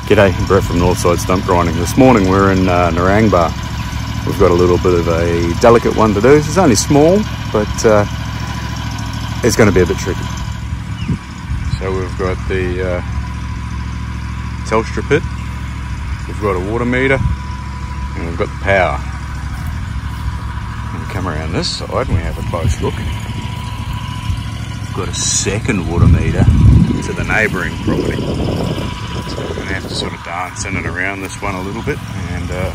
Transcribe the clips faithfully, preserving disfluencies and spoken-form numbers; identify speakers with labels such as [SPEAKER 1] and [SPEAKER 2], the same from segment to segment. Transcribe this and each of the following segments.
[SPEAKER 1] G'day, Brett from Northside Stump Grinding. This morning we're in uh, Narangba. We've got a little bit of a delicate one to do. It's only small, but uh, it's going to be a bit tricky. So we've got the uh, Telstra pit, we've got a water meter, and we've got the power. And we come around this side and we have a close look. We've got a second water meter to the neighbouring property. So we're going to have to sort of dance in and around this one a little bit and uh,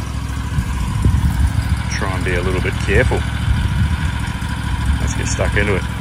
[SPEAKER 1] try and be a little bit careful. Let's get stuck into it.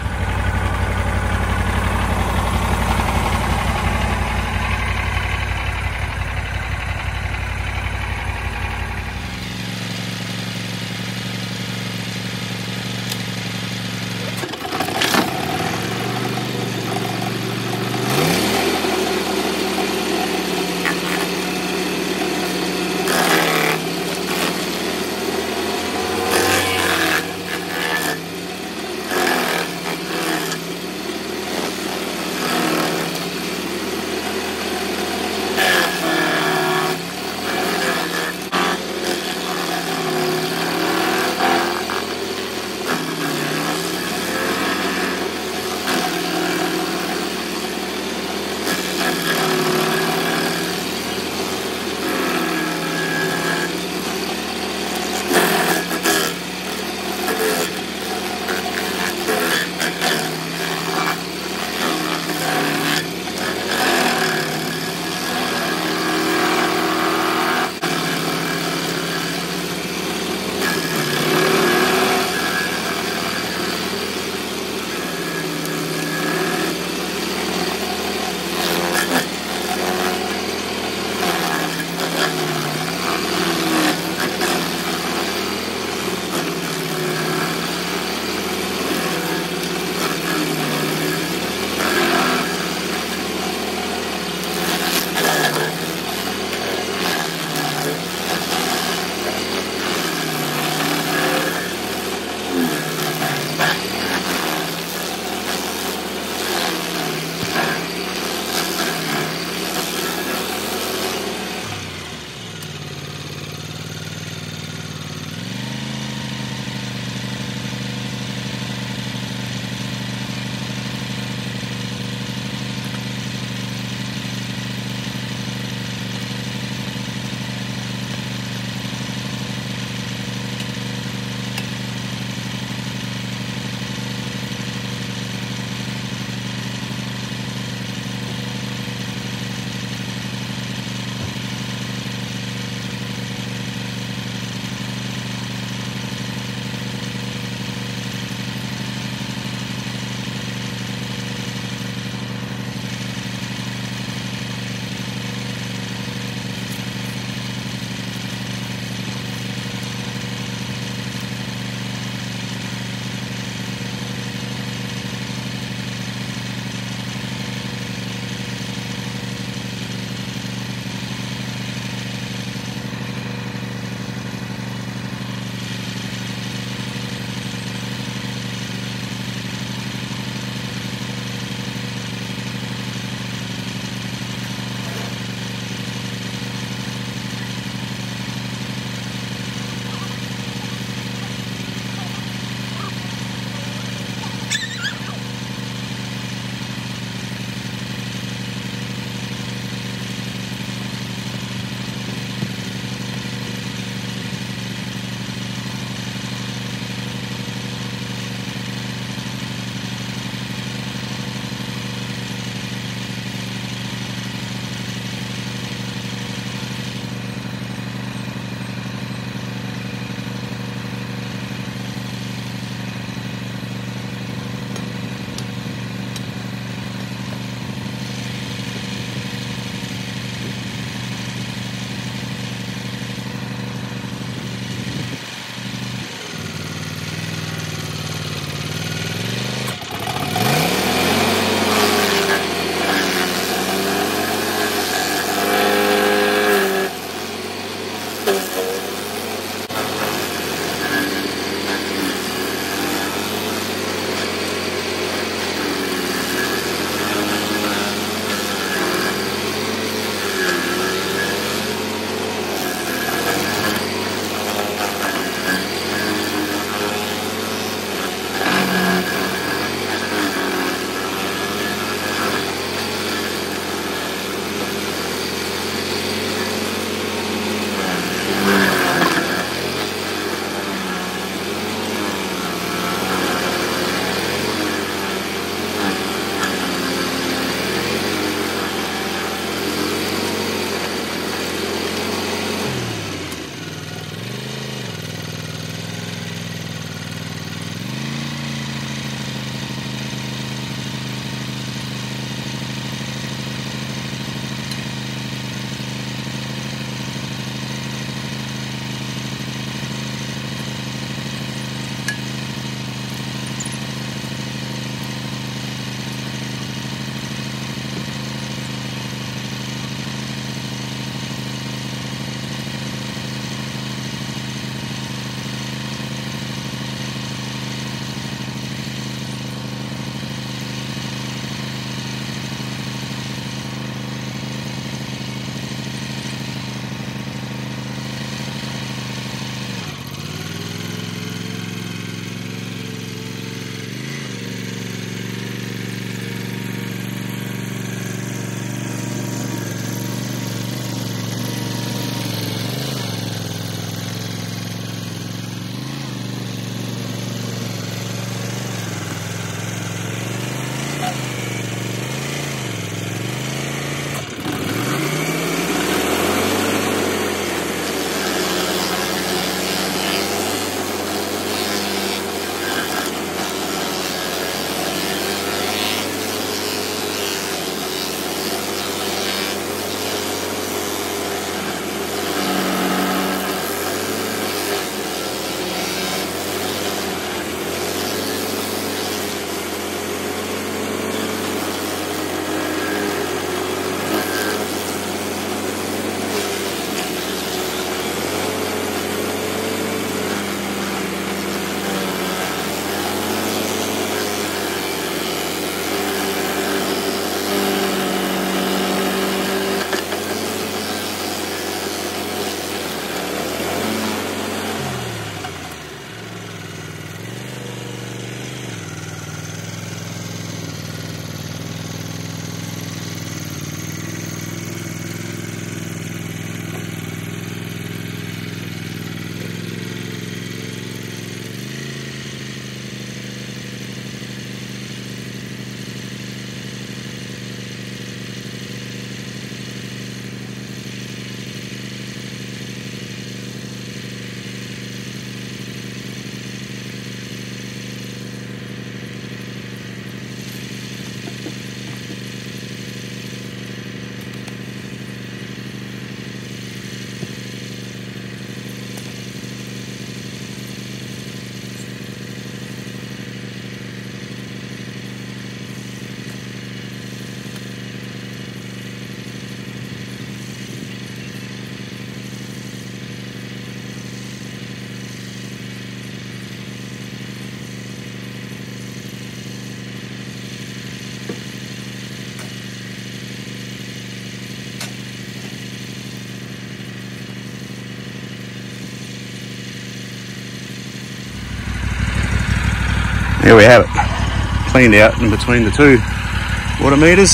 [SPEAKER 1] There we have it, cleaned out in between the two water meters,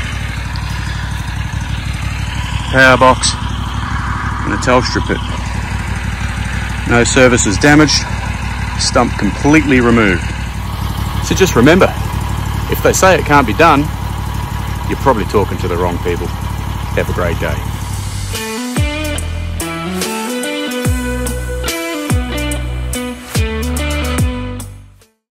[SPEAKER 1] power box and a Telstra pit. No services damaged, stump completely removed. So just remember, if they say it can't be done, you're probably talking to the wrong people. Have a great day.